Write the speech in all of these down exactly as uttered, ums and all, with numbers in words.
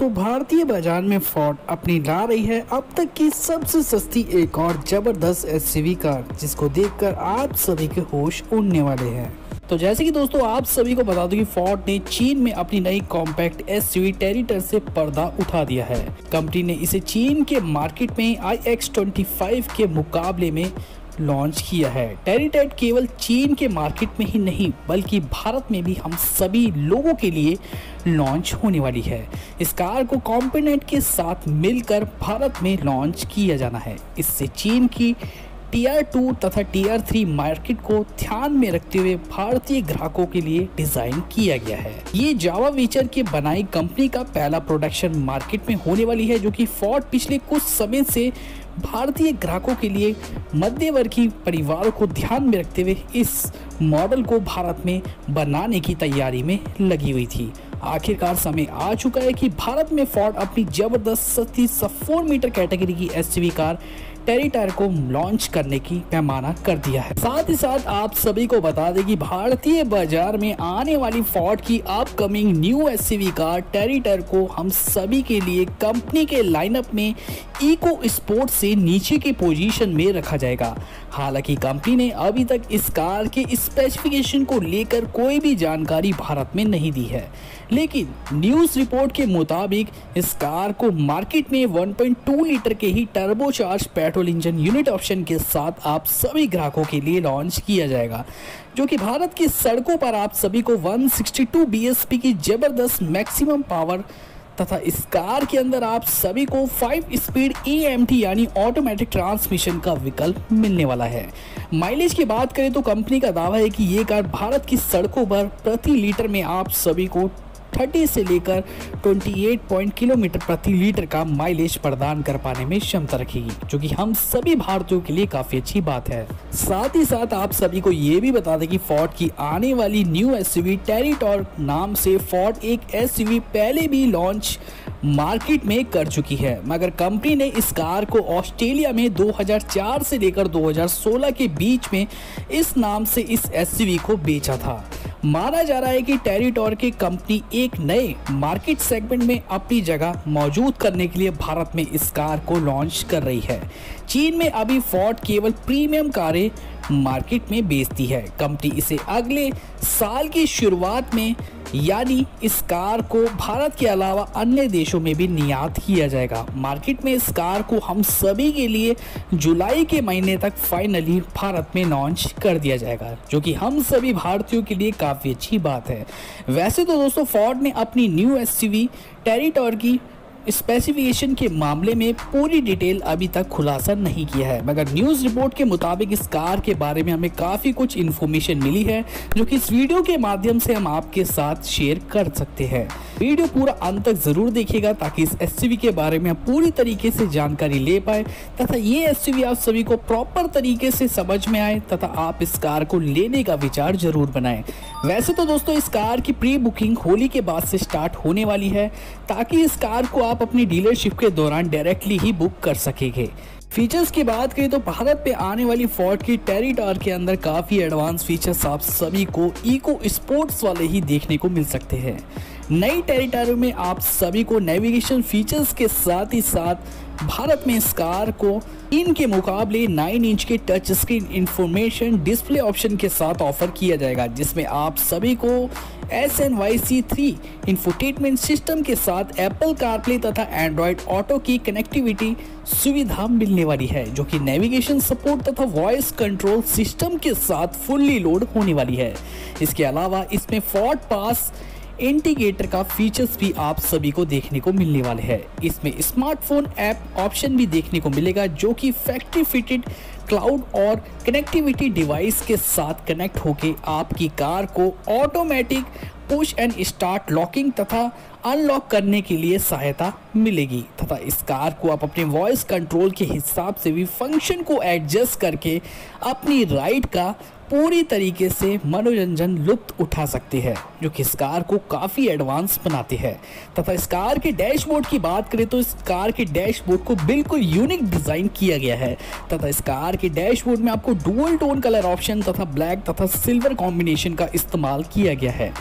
दोस्तों, भारतीय बाजार में फोर्ड अपनी ला रही है अब तक की सबसे सस्ती एक और जबरदस्त एसयूवी कार, जिसको देखकर आप सभी के होश उड़ने वाले हैं। तो जैसे कि दोस्तों आप सभी को बता दूं कि फोर्ड ने चीन में अपनी नई कॉम्पैक्ट एसयूवी टेरिटर से पर्दा उठा दिया है। कंपनी ने इसे चीन के मार्केट में आई एक्स ट्वेंटी फाइव के मुकाबले में लॉन्च किया है। टेरिटर केवल चीन के मार्केट में ही नहीं बल्कि भारत में भी हम सभी लोगों के लिए लॉन्च होने वाली है। इस कार को कॉम्पोनेंट के साथ मिलकर भारत में लॉन्च किया जाना है। इससे चीन की टीयर टू तथा टीयर थ्री मार्केट को ध्यान में रखते हुए भारतीय ग्राहकों के लिए डिजाइन किया गया है। ये जावा वेंचर के बनाई कंपनी का पहला प्रोडक्शन मार्केट में होने वाली है, जो कि फोर्ड पिछले कुछ समय से भारतीय ग्राहकों के लिए मध्यवर्गीय परिवारों को ध्यान में रखते हुए इस मॉडल को भारत में बनाने की तैयारी में लगी हुई थी। आखिरकार समय आ चुका है कि भारत में फोर्ड अपनी जबरदस्त सस्ती फोर मीटर कैटेगरी की एसयूवी कार टेरिटर को लॉन्च करने की पैमाना कर दिया है। साथ ही साथ आप सभी को बता दें कि भारतीय बाजार में आने वाली फोर्ड की upcoming new SUV car Territory को हम सभी के लिए कंपनी के लाइनअप में इको स्पोर्ट से नीचे के पोजीशन में रखा जाएगा। हालांकि कंपनी ने अभी तक इस कार के स्पेसिफिकेशन को लेकर कोई भी जानकारी भारत में नहीं दी है, लेकिन न्यूज़ रिपोर्ट के मुताबिक इस कार को मार्केट में वन पॉइंट टू लीटर के ही turbocharge petrol engine unit option के साथ आप सभी ग्राहकों के लिए लॉन्च किया जाएगा, जो कि भारत की सड़कों पर आप सभी को one sixty two B H P की जबरदस्त मैक्सिमम पावर तथा इस कार के अंदर आप सभी को five speed A M T यानी ऑटोमेटिक ट्रांसमिशन का विकल्प मिलने वाला है। माइलेज की बात करें तो कंपनी का दावा है कि ये कार भारत की सड़कों पर प्रति लीटर में आप सभी को तीस से लेकर अट्ठाईस पॉइंट किलोमीटर प्रति लीटर का माइलेज प्रदान कर पाने में क्षमता रखेगी, जो कि हम सभी भारतीयों के लिए काफी अच्छी बात है। साथ ही साथ आप सभी को ये भी बता दें कि फोर्ड की आने वाली न्यू एसयूवी टेरिटर नाम से फोर्ड एक एसयूवी पहले भी लॉन्च मार्केट में कर चुकी है, मगर कंपनी ने इस कार को ऑस्ट्रेलिया में दो हज़ार चार से लेकर दो हज़ार सोलह के बीच में इस नाम से इस एसयूवी को बेचा था। माना जा रहा है कि टेरिटर की कंपनी एक नए मार्केट सेगमेंट में अपनी जगह मौजूद करने के लिए भारत में इस कार को लॉन्च कर रही है। चीन में अभी फोर्ड केवल प्रीमियम कारें मार्केट में बेचती है। कंपनी इसे अगले साल की शुरुआत में यानी इस कार को भारत के अलावा अन्य देशों में भी निर्यात किया जाएगा। मार्केट में इस कार को हम सभी के लिए जुलाई के महीने तक फाइनली भारत में लॉन्च कर दिया जाएगा, जो कि हम सभी भारतीयों के लिए काफ़ी अच्छी बात है। वैसे तो दोस्तों फोर्ड ने अपनी न्यू एसयूवी टेरिटर की स्पेसिफिकेशन के मामले में पूरी डिटेल अभी तक खुलासा नहीं किया है, मगर न्यूज़ रिपोर्ट के मुताबिक इस कार के बारे में हमें काफ़ी कुछ इन्फॉर्मेशन मिली है, जो कि इस वीडियो के माध्यम से हम आपके साथ शेयर कर सकते हैं। वीडियो पूरा अंत तक ज़रूर देखिएगा ताकि इस एसयूवी के बारे में आप पूरी तरीके से जानकारी ले पाए तथा ये एसयूवी आप सभी को प्रॉपर तरीके से समझ में आए तथा आप इस कार को लेने का विचार जरूर बनाएं। वैसे तो दोस्तों इस कार की प्री बुकिंग होली के बाद से स्टार्ट होने वाली है, ताकि इस कार को आप अपनी डीलरशिप के दौरान डायरेक्टली ही बुक कर सकेंगे। फीचर्स की बात करें तो भारत पे आने वाली फोर्ड की टेरिटर के अंदर काफ़ी एडवांस फीचर्स आप सभी को इको स्पोर्ट्स वाले ही देखने को मिल सकते हैं। नई टेरिटर में आप सभी को नेविगेशन फीचर्स के साथ ही साथ भारत में इस कार को इनके मुकाबले नाइन इंच के touch screen information display option के साथ ऑफर किया जाएगा, जिसमें आप सभी को S N Y C three infotainment system के साथ एप्पल कारप्ले तथा एंड्रॉयड ऑटो की कनेक्टिविटी सुविधा मिलने वाली है, जो कि नेविगेशन सपोर्ट तथा वॉइस कंट्रोल सिस्टम के साथ फुल्ली लोड होने वाली है। इसके अलावा इसमें फोर्ड पास इंडिकेटर का फीचर्स भी आप सभी को देखने को मिलने वाले हैं। इसमें स्मार्टफोन ऐप ऑप्शन भी देखने को मिलेगा, जो कि फैक्ट्री फिटेड क्लाउड और कनेक्टिविटी डिवाइस के साथ कनेक्ट होके आपकी कार को automatic push and start locking तथा अनलॉक करने के लिए सहायता मिलेगी तथा इस कार को आप अपने वॉइस कंट्रोल के हिसाब से भी फंक्शन को एडजस्ट करके अपनी राइड का पूरी तरीके से मनोरंजन लुत्फ उठा सकते हैं, जो कि इस कार को काफ़ी एडवांस बनाते हैं। तथा इस कार के डैशबोर्ड की बात करें तो इस कार के डैशबोर्ड को बिल्कुल यूनिक डिज़ाइन किया गया है तथा इस कार के डैशबोर्ड में आपको डुअल टोन कलर ऑप्शन तथा ब्लैक तथा सिल्वर कॉम्बिनेशन का इस्तेमाल किया गया है।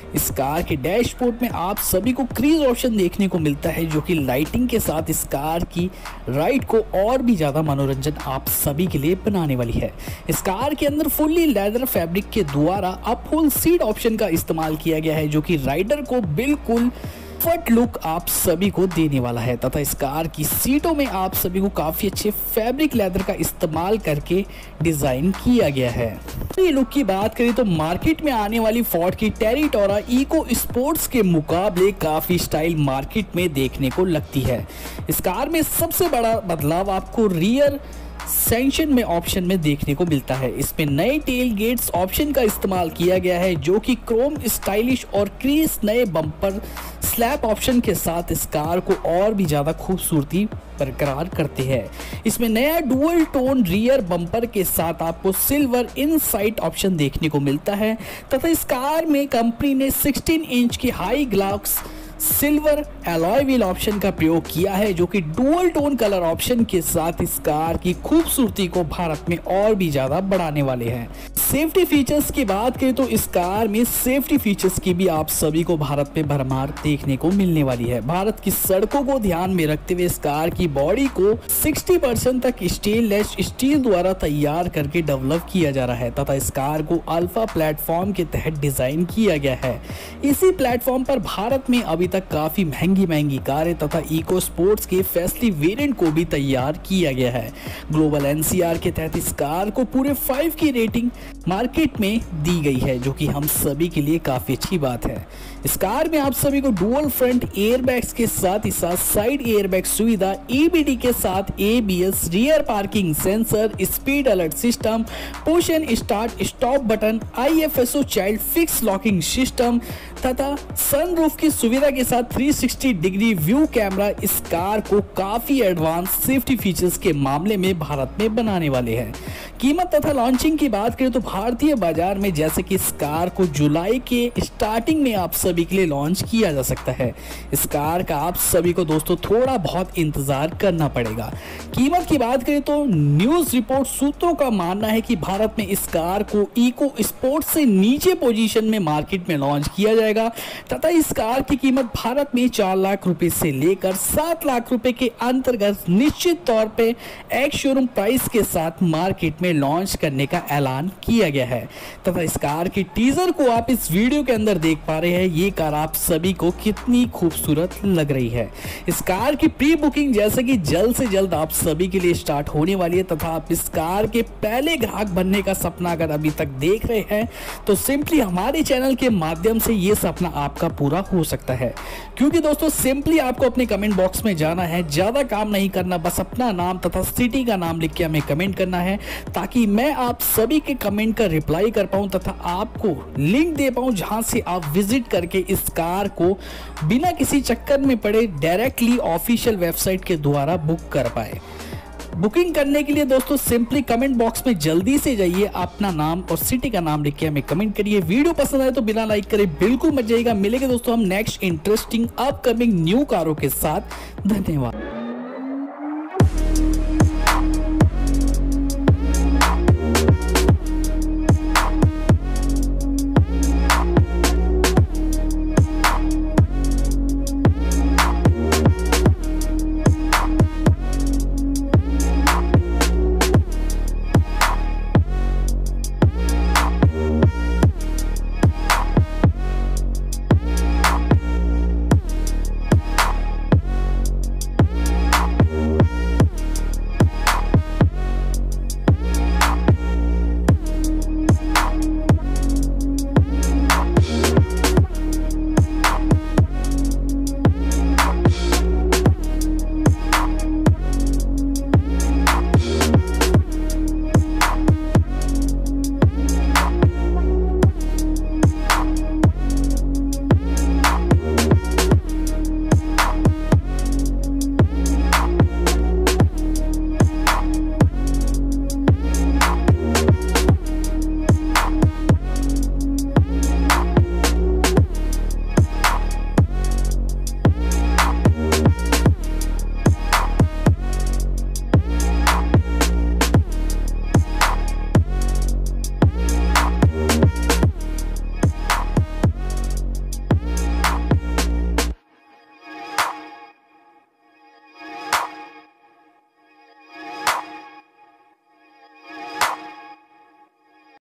इस कार के डैशबोर्ड में आप सभी को क्रूज ऑप्शन देखने को मिलता है, जो कि लाइटिंग के साथ इस कार की राइड को और भी ज़्यादा मनोरंजन आप सभी के लिए बनाने वाली है। इस कार के अंदर फुल्ली लेदर फैब्रिक के द्वारा अपहोल्ड सीट ऑप्शन का इस्तेमाल किया गया है, जो कि राइडर को बिल्कुल फट लुक आप सभी को देने वाला है तथा इस कार की सीटों में आप सभी को काफ़ी अच्छे फैब्रिक लेदर का इस्तेमाल करके डिज़ाइन किया गया है। ये लुक की बात करें तो मार्केट में आने वाली फोर्ड की टेरिटोरा इको स्पोर्ट्स के मुकाबले काफ़ी स्टाइल मार्केट में देखने को लगती है। इस कार में सबसे बड़ा बदलाव आपको रियर सेक्शन में ऑप्शन में देखने को मिलता है। इसमें नए टेल गेट्स ऑप्शन का इस्तेमाल किया गया है, जो कि क्रोम स्टाइलिश और क्रीज नए बम्पर स्लैप ऑप्शन के साथ इस कार को और भी ज़्यादा खूबसूरती बरकरार करते हैं। इसमें नया डुअल टोन रियर बम्पर के साथ आपको सिल्वर इन साइट ऑप्शन देखने को मिलता है तथा इस कार में कंपनी ने सोलह इंच की high gloss silver alloy wheel option का प्रयोग किया है, जो कि डुअल टोन कलर ऑप्शन के साथ इस कार की खूबसूरती को भारत में और भी ज्यादा बढ़ाने वाले हैं। सेफ्टी फीचर्स की बात करें तो इस कार में सेफ्टी फीचर्स की भी आप सभी को भारत में भरमार देखने को मिलने वाली है। भारत की सड़कों को ध्यान में रखते हुए इस कार की बॉडी को साठ परसेंट तक स्टेनलेस स्टील द्वारा तैयार करके डेवलप किया जा रहा है तथा इस कार को अल्फा प्लेटफॉर्म के तहत डिजाइन किया गया है। इसी प्लेटफॉर्म पर भारत में अभी तक काफी महंगी महंगी कारें तथा इको स्पोर्ट्स के फैसिलिटी वेरिएंट को भी तैयार किया गया है। ग्लोबल एनसीआर के तहत इस कार को पूरे फाइव की रेटिंग मार्केट में दी गई है, जो कि हम सभी के लिए काफी अच्छी बात है। इस कार में आप सभी को डुअल फ्रंट एयरबैग्स के साथ ही साथ साइड एयरबैग सुविधा, ईबीडी के साथ ABS, rear parking sensor, speed alert system, push and start stop button, IFSO child fix locking system तथा सनरूफ की सुविधा के साथ तीन सौ साठ डिग्री व्यू कैमरा इस कार को काफी एडवांस सेफ्टी फीचर्स के मामले में भारत में बनाने वाले हैं। कीमत तथा लॉन्चिंग की बात करें तो भारतीय बाजार में जैसे कि इस कार को जुलाई के स्टार्टिंग में आप सभी के लिए लॉन्च किया जा सकता है। इस कार का आप सभी को दोस्तों थोड़ा बहुत इंतजार करना पड़ेगा। कीमत की बात करें तो न्यूज रिपोर्ट सूत्रों का मानना है कि भारत में इस कार को इको स्पोर्ट से नीचे पोजीशन में मार्केट में लॉन्च किया जाएगा तथा इस कार की कीमत भारत में चार लाख रुपए से लेकर सात लाख रुपए के अंतर्गत निश्चित तौर पे एक शोरूम प्राइस के साथ मार्केट में लॉन्च करने का ऐलान किया गया है तथा इस कार की टीजर को आप इस वीडियो के अंदर देख पा रहे हैं। ये कार आप सभी को कितनी खूबसूरत लग रही है। इस कार की प्री बुकिंग जैसे कि जल्द से जल्द आप सभी के लिए स्टार्ट होने वाली है तथा आप इस कार के पहले ग्राहक बनने का सपना अगर अभी तक देख रहे हैं तो सिंपली हमारे चैनल के माध्यम से ये सपना आपका पूरा हो सकता है। क्योंकि दोस्तों सिंपली आपको अपने कमेंट बॉक्स में जाना है, ज्यादा काम नहीं करना, बस अपना नाम तथा सिटी का नाम लिख के हमें कमेंट करना है ताकि मैं आप सभी के कमेंट का रिप्लाई कर पाऊं तथा आपको लिंक दे पाऊं जहां से आप विजिट करके इस कार को बिना किसी चक्कर में पड़े डायरेक्टली ऑफिशियल वेबसाइट के द्वारा बुक कर पाए। बुकिंग करने के लिए दोस्तों सिंपली कमेंट बॉक्स में जल्दी से जाइए, अपना नाम और सिटी का नाम लिख के हमें कमेंट करिए। वीडियो पसंद आए तो बिना लाइक करे बिल्कुल मत जाइएगा। मिलेंगे दोस्तों हम नेक्स्ट इंटरेस्टिंग अपकमिंग न्यू कारों के साथ। धन्यवाद।